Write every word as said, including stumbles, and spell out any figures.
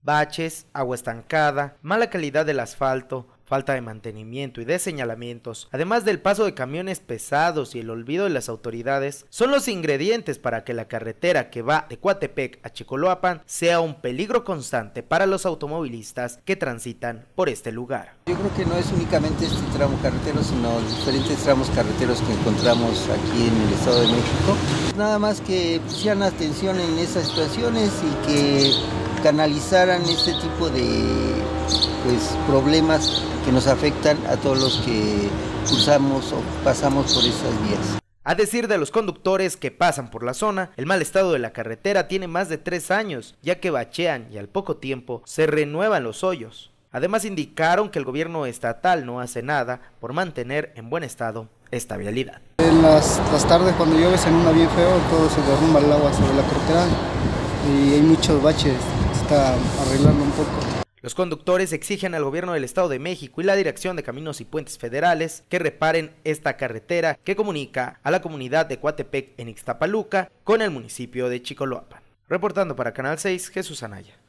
Baches, agua estancada, mala calidad del asfalto, falta de mantenimiento y de señalamientos, además del paso de camiones pesados y el olvido de las autoridades, son los ingredientes para que la carretera que va de Coatepec a Chicoloapan sea un peligro constante para los automovilistas que transitan por este lugar. Yo creo que no es únicamente este tramo carretero, sino diferentes tramos carreteros que encontramos aquí en el Estado de México. Nada más que pusieran atención en esas situaciones y que canalizaran este tipo de pues, problemas que nos afectan a todos los que cruzamos o pasamos por esas vías. A decir de los conductores que pasan por la zona, el mal estado de la carretera tiene más de tres años, ya que bachean y al poco tiempo se renuevan los hoyos. Además indicaron que el gobierno estatal no hace nada por mantener en buen estado esta vialidad. En las, las tardes cuando llueve se inunda bien feo, todo se derrumba el agua sobre la carretera y hay muchos baches, se está arreglando un poco. Los conductores exigen al gobierno del Estado de México y la Dirección de Caminos y Puentes Federales que reparen esta carretera que comunica a la comunidad de Coatepec en Ixtapaluca con el municipio de Chicoloapan. Reportando para Canal seis, Jesús Anaya.